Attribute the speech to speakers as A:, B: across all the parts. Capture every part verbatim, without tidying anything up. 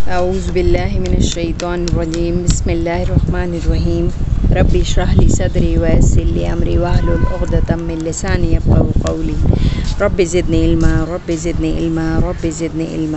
A: औज़ु बिल्लाहि मिनश शैतानिर रजीम बिस्मिल्लाहिर रहमानिर रहीम रब्बि इश्रह ली सदरी व यस्सिर ली अमरी वहलुल उक़दतम मिन लिसानी यफ़क़हू क़ौली रब्बि ज़िदनी इल्मा रब्बि ज़िदनी इल्मा रब्बि ज़िदनी इल्मा।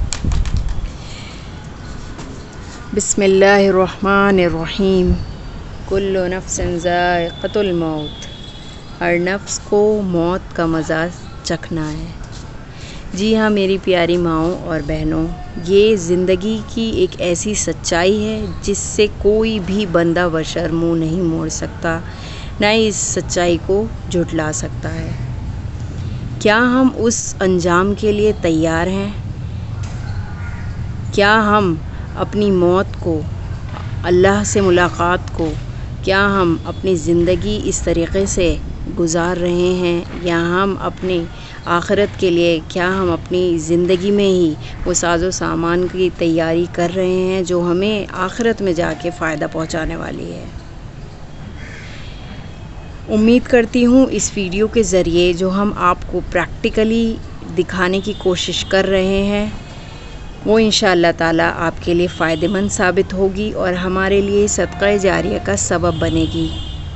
A: बिस्मिल्लाहिर रहमानिर रहीम कुल्लु नफ्सिन ज़ाइक़तुल मौत, हर नफ्स को मौत का मज़ा चखना है। जी हाँ मेरी प्यारी माओं और बहनों, ये ज़िंदगी की एक ऐसी सच्चाई है जिससे कोई भी बंदा बशर मुँह नहीं मोड़ सकता, ना ही इस सच्चाई को झुठला सकता है। क्या हम उस अंजाम के लिए तैयार हैं? क्या हम अपनी मौत को, अल्लाह से मुलाकात को, क्या हम अपनी ज़िंदगी इस तरीक़े से गुज़ार रहे हैं, या हम अपने आखिरत के लिए क्या हम अपनी ज़िंदगी में ही वो साज़ो सामान की तैयारी कर रहे हैं जो हमें आखिरत में जाके फ़ायदा पहुंचाने वाली है। उम्मीद करती हूँ इस वीडियो के ज़रिए जो हम आपको प्रैक्टिकली दिखाने की कोशिश कर रहे हैं वो इंशाअल्लाह ताला आपके लिए फ़ायदेमंद साबित होगी और हमारे लिए सदक़ा जारिया का सबब बनेगी।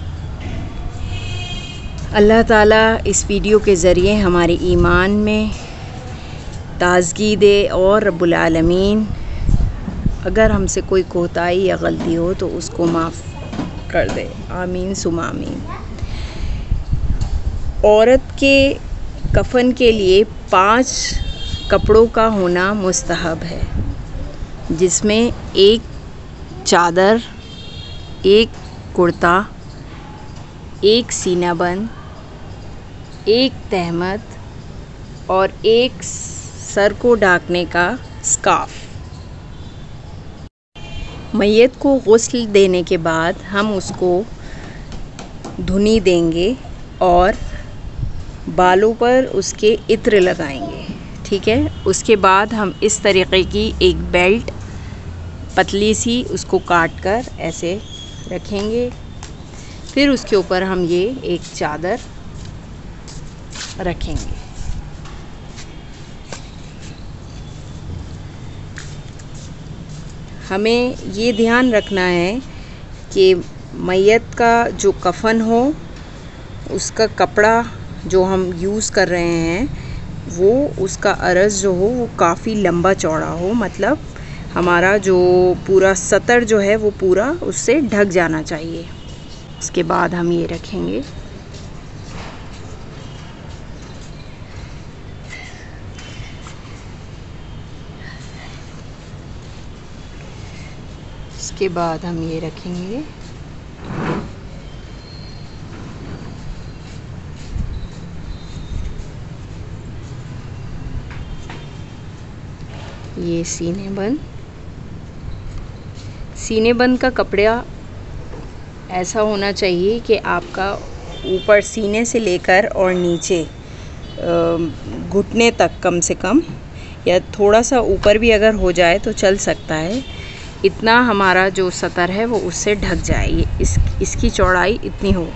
A: अल्लाह ताला इस वीडियो के ज़रिए हमारे ईमान में ताज़गी दे और रब्बुल आलमीन अगर हमसे कोई कोताही या गलती हो तो उसको माफ़ कर दे, आमीन सुमा आमीन। औरत के कफ़न के लिए पांच कपड़ों का होना मुस्तहब है, जिसमें एक चादर, एक कुर्ता, एक सीना बंद, एक तहमत और एक सर को ढकने का स्कार्फ। मैयत को गुस्ल देने के बाद हम उसको धुनी देंगे और बालों पर उसके इत्र लगाएंगे, ठीक है। उसके बाद हम इस तरीक़े की एक बेल्ट पतली सी उसको काट कर ऐसे रखेंगे। फिर उसके ऊपर हम ये एक चादर रखेंगे। हमें ये ध्यान रखना है कि मैयत का जो कफ़न हो उसका कपड़ा जो हम यूज़ कर रहे हैं वो उसका अर्ज़ जो हो वो काफ़ी लंबा चौड़ा हो, मतलब हमारा जो पूरा सतर जो है वो पूरा उससे ढक जाना चाहिए। उसके बाद हम ये रखेंगे। उसके बाद हम ये रखेंगे। ये सीने बंद। सीने बंद का कपड़ा ऐसा होना चाहिए कि आपका ऊपर सीने से लेकर और नीचे घुटने तक कम से कम, या थोड़ा सा ऊपर भी अगर हो जाए तो चल सकता है, इतना हमारा जो सतर है वो उससे ढक जाए। ये इस इसकी चौड़ाई इतनी हो।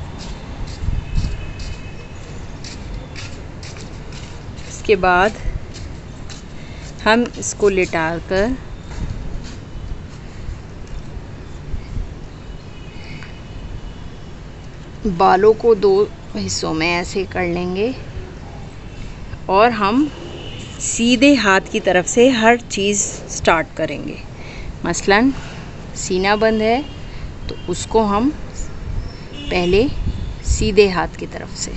A: इसके बाद हम इसको लिटा कर बालों को दो हिस्सों में ऐसे कर लेंगे और हम सीधे हाथ की तरफ से हर चीज़ स्टार्ट करेंगे। मसलन सीना बंद है तो उसको हम पहले सीधे हाथ की तरफ से,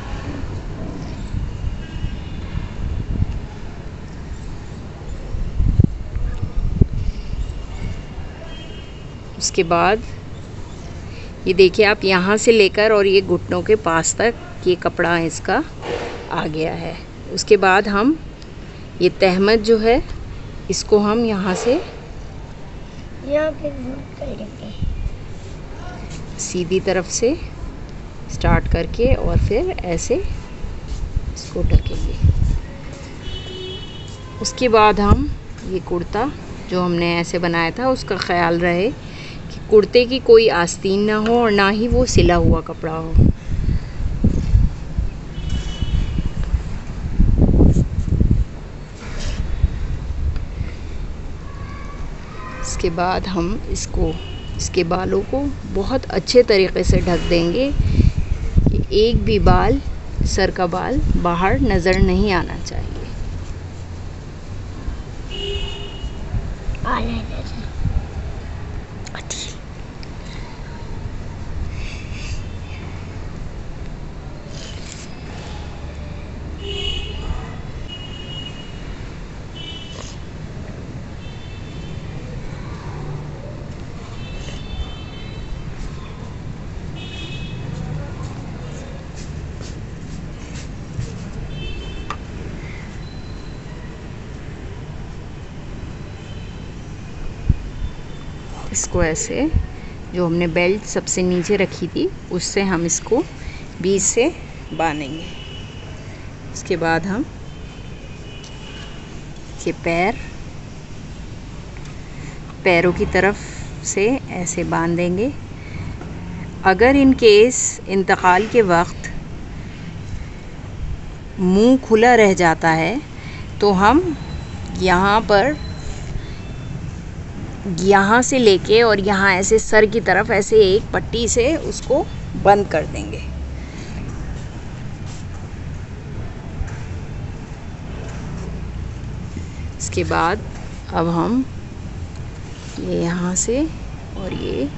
A: उसके बाद ये देखिए आप यहाँ से लेकर और ये घुटनों के पास तक ये कपड़ा इसका आ गया है। उसके बाद हम ये तहमत जो है इसको हम यहाँ से यहाँ पे कर लेंगे, सीधी तरफ से स्टार्ट करके और फिर ऐसे इसको ढकेंगे। उसके बाद हम ये कुर्ता जो हमने ऐसे बनाया था उसका ख्याल रहे कि कुर्ते की कोई आस्तीन ना हो और ना ही वो सिला हुआ कपड़ा हो। इसके बाद हम इसको इसके बालों को बहुत अच्छे तरीके से ढक देंगे कि एक भी बाल, सर का बाल बाहर नज़र नहीं आना चाहिए। इसको ऐसे, जो हमने बेल्ट सबसे नीचे रखी थी उससे हम इसको बीच से बांधेंगे। उसके बाद हम ये पैर पैरों की तरफ से ऐसे बांध देंगे। अगर इन केस इंतकाल के वक्त मुंह खुला रह जाता है तो हम यहाँ पर यहाँ से लेके और यहाँ ऐसे सर की तरफ ऐसे एक पट्टी से उसको बंद कर देंगे। इसके बाद अब हम ये यहाँ से और ये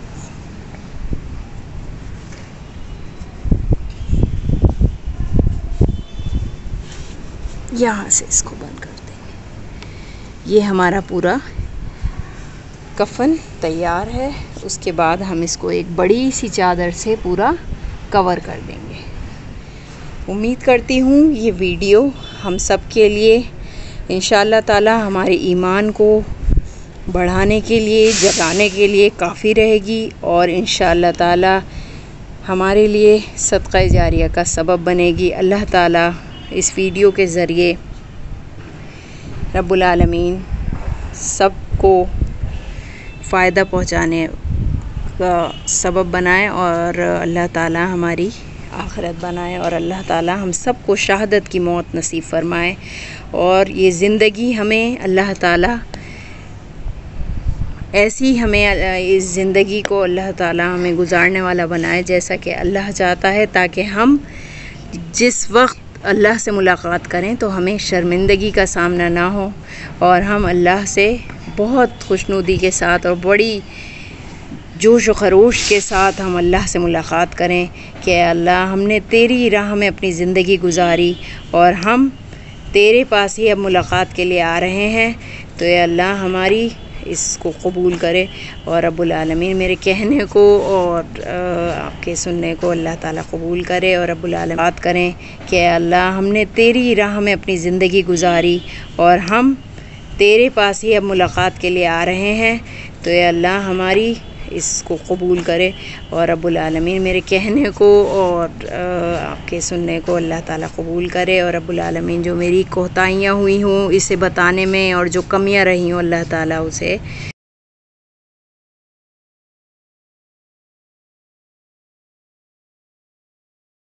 A: यहाँ से इसको बंद कर देंगे। ये हमारा पूरा कफन तैयार है। उसके बाद हम इसको एक बड़ी सी चादर से पूरा कवर कर देंगे। उम्मीद करती हूँ ये वीडियो हम सब के लिए इंशाअल्लाह ताला हमारे ईमान को बढ़ाने के लिए, जगाने के लिए काफ़ी रहेगी और इंशाअल्लाह ताला हमारे लिए सदका जारिया का सबब बनेगी। अल्लाह ताला इस वीडियो के ज़रिए रब्बुल आलमीन सबको फ़ायदा पहुँचाने का सबब बनाए और अल्लाह ताला हमारी आखिरत बनाए और अल्लाह ताला हम सबको शहादत की मौत नसीब फरमाए और ये ज़िंदगी हमें अल्लाह ताला ऐसी हमें इस ज़िंदगी को अल्लाह ताला हमें गुजारने वाला बनाए जैसा कि अल्लाह चाहता है, ताकि हम जिस वक्त अल्लाह से मुलाकात करें तो हमें शर्मिंदगी का सामना ना हो और हम अल्लाह से बहुत खुशनुदी के साथ और बड़ी जोश व खरोश के साथ हम अल्लाह से मुलाकात करें कि अल्लाह हमने तेरी राह में अपनी ज़िंदगी गुजारी और हम तेरे पास ही अब मुलाकात के लिए आ रहे हैं। तो ये अल्लाह हमारी इसको कबूल करे और रब्बुल आलमीन मेरे कहने को और आपके सुनने को अल्लाह ताला कबूल करे और रब्बुल आलमीन बात करें कि अल्लाह हमने तेरी राह में अपनी ज़िंदगी गुजारी और हम तेरे पास ही अब मुलाकात के लिए आ रहे हैं। तो ये अल्लाह हमारी इसको कबूल करे और रब्बुल आलमीन मेरे कहने को और आपके सुनने को अल्लाह ताला कबूल करे और रब्बुल आलमीन जो मेरी कोताहियाँ हुई हों इसे बताने में और जो कमियाँ रही हों अल्लाह ताला उसे